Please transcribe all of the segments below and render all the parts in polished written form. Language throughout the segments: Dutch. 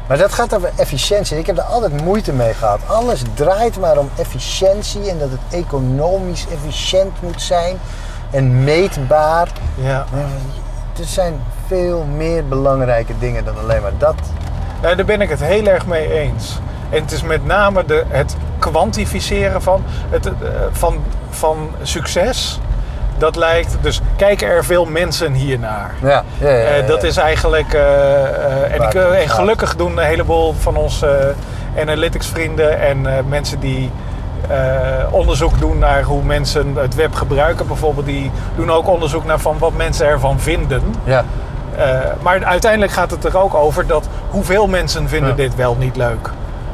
Maar dat gaat over efficiëntie. Ik heb er altijd moeite mee gehad. Alles draait maar om efficiëntie en dat het economisch efficiënt moet zijn en meetbaar. Ja. Er zijn veel meer belangrijke dingen dan alleen maar dat. Nou, daar ben ik het heel erg mee eens. En het is met name het kwantificeren van succes. Dat lijkt, dus kijken er veel mensen hiernaar. Ja. Dat is eigenlijk, en gelukkig doen een heleboel van onze analytics vrienden en mensen die onderzoek doen naar hoe mensen het web gebruiken bijvoorbeeld, die doen ook onderzoek naar van wat mensen ervan vinden. Ja. Maar uiteindelijk gaat het er ook over dat hoeveel mensen vinden dit wel niet leuk.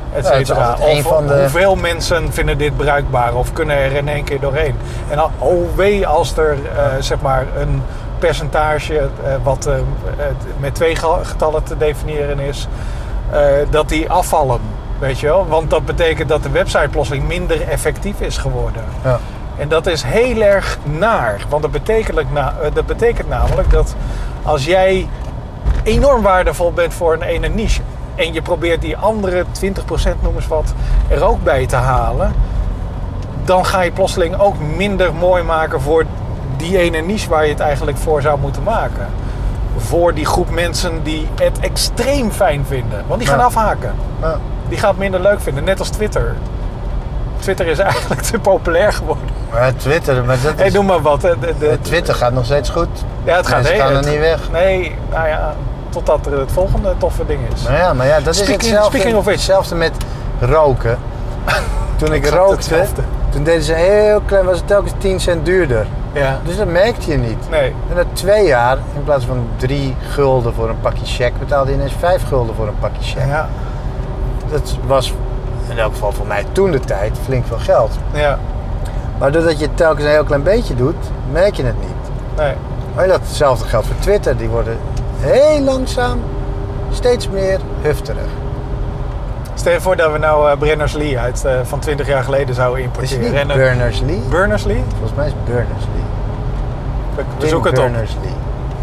Hoeveel mensen vinden dit bruikbaar of kunnen er in één keer doorheen. En wee als er zeg maar een percentage wat met 2 getallen te definiëren is, dat die afvallen. Weet je wel? Want dat betekent dat de website plotseling minder effectief is geworden. Ja. En dat is heel erg naar. Want dat betekent namelijk dat als jij enorm waardevol bent voor een ene niche en je probeert die andere 20% noem eens wat er ook bij te halen, dan ga je plotseling ook minder mooi maken voor die ene niche waar je het eigenlijk voor zou moeten maken. Voor die groep mensen die het extreem fijn vinden. Want die gaan afhaken. Ja. Die gaan het minder leuk vinden. Net als Twitter. Twitter is eigenlijk te populair geworden. Maar Twitter, maar dat is... Noem maar wat. Twitter gaat nog steeds goed. Ja, het gaat gaan er niet weg. Nee, nou ja, totdat er het volgende toffe ding is. Maar ja, dat is hetzelfde met roken. Toen ik rookte, toen deden ze heel klein, was het telkens 10 cent duurder. Ja. Dus dat merkte je niet. Nee. En na 2 jaar, in plaats van 3 gulden voor een pakje check, betaalde je ineens 5 gulden voor een pakje check. Ja. Dat was in elk geval voor mij toen de tijd flink veel geld. Ja. Maar doordat je het telkens een heel klein beetje doet, merk je het niet. Nee. Maar datzelfde geldt voor Twitter. Die worden heel langzaam steeds meer hufterig. Stel je voor dat we nou Berners-Lee van 20 jaar geleden zouden importeren. Is het niet Berners-Lee? Berners-Lee? Volgens mij is het Berners-Lee. We zoeken het op. Berners-Lee.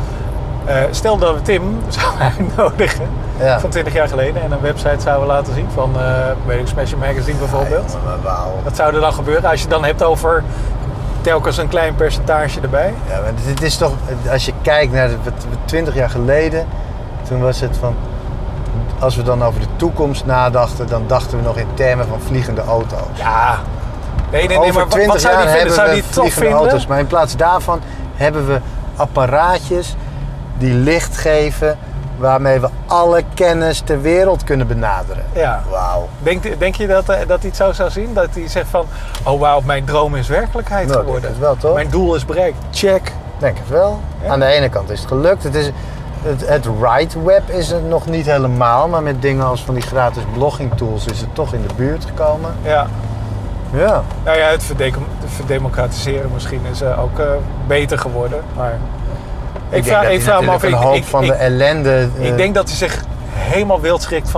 Stel dat we Tim zouden uitnodigen van 20 jaar geleden en een website zouden laten zien van Smash Magazine bijvoorbeeld. Ja, Wat zou er dan gebeuren als je dan hebt over telkens een klein percentage erbij? Ja, maar dit is toch, als je kijkt naar 20 jaar geleden, toen was het van, als we dan over de toekomst nadachten, dan dachten we nog in termen van vliegende auto's. Ja. Nee, over maar 20 wat zou jaar die vinden? Zou hebben die we tof vliegende vinden? auto's, maar in plaats daarvan hebben we apparaatjes die licht geven, waarmee we alle kennis ter wereld kunnen benaderen. Ja. Wauw. Denk je dat hij het zo zou zien? Dat hij zegt van, oh wauw, mijn droom is werkelijkheid geworden. Denk het wel, toch? Mijn doel is bereikt. Check. Denk het wel. Ja. Aan de ene kant is het gelukt. Het right web is het nog niet helemaal, maar met dingen als van die gratis blogging tools is het toch in de buurt gekomen. Ja. Ja. Nou ja, het verdemocratiseren misschien is ook beter geworden. Maar ik vraag me af. Een hoop van de ellende. Ik denk dat hij zich helemaal wild schrikt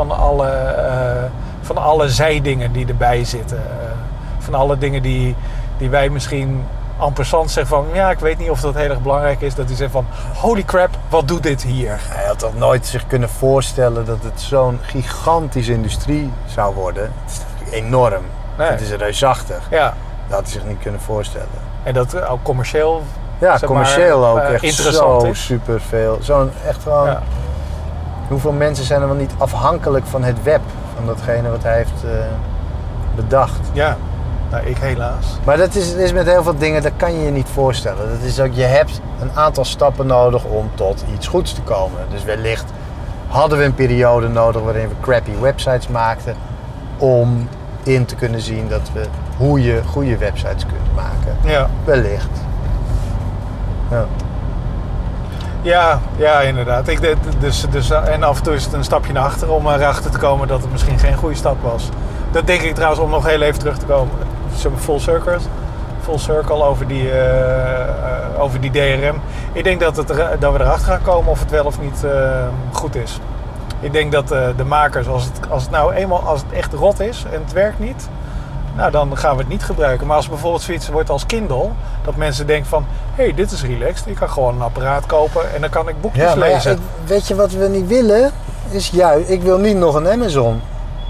van alle zijdingen die erbij zitten. Van alle dingen die wij misschien en passant zeggen van, ja, ik weet niet of dat heel erg belangrijk is. Dat hij zegt van, holy crap, wat doet dit hier? Hij had toch nooit zich kunnen voorstellen dat het zo'n gigantische industrie zou worden. Het is natuurlijk enorm. Nee. Het is reusachtig. Ja. Dat had hij zich niet kunnen voorstellen. En dat ook commercieel. Ja, commercieel ook echt interessant zo is. superveel. Zo'n echt gewoon. Ja. Hoeveel mensen zijn er wel niet afhankelijk van het web, van datgene wat hij heeft bedacht? Ja, nou, ik helaas. Maar dat is met heel veel dingen, dat kan je je niet voorstellen. Dat is ook, je hebt een aantal stappen nodig om tot iets goeds te komen. Dus wellicht hadden we een periode nodig waarin we crappy websites maakten om in te kunnen zien dat we hoe je goede websites kunt maken. Ja. Wellicht. Ja. Ja, inderdaad. En af en toe is het een stapje naar achteren om erachter te komen dat het misschien geen goede stap was. Dat denk ik trouwens, om nog heel even terug te komen. Full circle over die DRM. Ik denk dat we erachter gaan komen of het wel of niet goed is. Ik denk dat de makers, als het echt rot is en het werkt niet, nou, dan gaan we het niet gebruiken. Maar als bijvoorbeeld zoiets wordt als Kindle, dat mensen denken van, hé, dit is relaxed. Ik kan gewoon een apparaat kopen en dan kan ik boekjes lezen. Weet je wat we niet willen? is juist, ik wil niet nog een Amazon.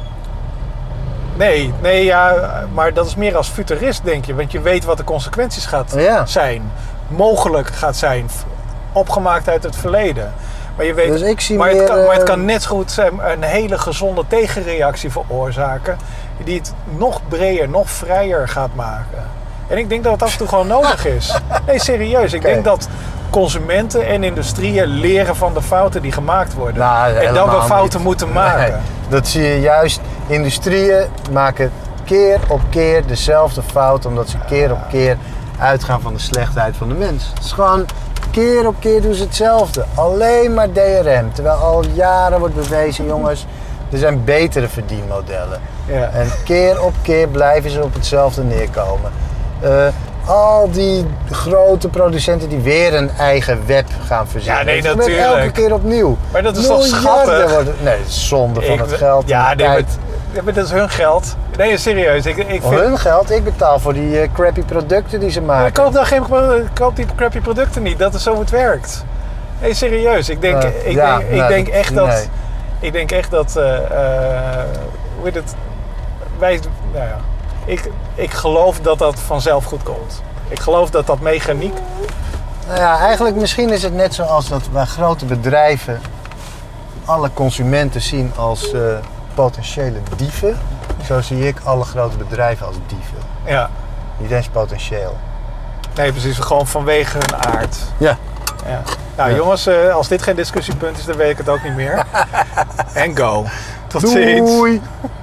Nee, ja, maar dat is meer als futurist, denk je. Want je weet wat de consequenties gaat zijn. Mogelijk gaat zijn. Opgemaakt uit het verleden. Maar je weet, Dus ik zie maar, meer, maar het kan net zo goed een hele gezonde tegenreactie veroorzaken. Die het nog breder, nog vrijer gaat maken. En ik denk dat het af en toe gewoon nodig is. Nee, serieus. Ik denk dat consumenten en industrieën leren van de fouten die gemaakt worden. Nou, en dat we fouten niet. moeten maken. Nee, dat zie je juist. Industrieën maken keer op keer dezelfde fout, omdat ze keer op keer uitgaan van de slechtheid van de mens. Het is gewoon keer op keer doen ze hetzelfde. Alleen maar DRM. Terwijl al jaren wordt bewezen, jongens, er zijn betere verdienmodellen. Ja. En keer op keer blijven ze op hetzelfde neerkomen. Al die grote producenten die weer een eigen web gaan verzinnen. Ja, nee, dat natuurlijk. gebeurt elke keer opnieuw. Maar dat is toch Miljarden schattig? worden. Nee, het is zonde van het geld. Ja, en de nee, tijd. maar dat is hun geld. Nee, serieus. Ik vind... Hun geld? Ik betaal voor die crappy producten die ze maken. Ik koop die crappy producten niet. Dat is zo het werkt. Nee, serieus. Ik denk echt dat... Hoe heet het? Nou ja. Ik geloof dat dat vanzelf goed komt. Ik geloof dat dat mechaniek... Nou ja, eigenlijk misschien is het net zoals dat wij grote bedrijven alle consumenten zien als potentiële dieven. Zo zie ik alle grote bedrijven als dieven. Ja. Niet eens potentieel. Nee, precies. Gewoon vanwege hun aard. Ja. Ja. Nou jongens, als dit geen discussiepunt is, dan weet ik het ook niet meer. En go. Tot ziens. Doei!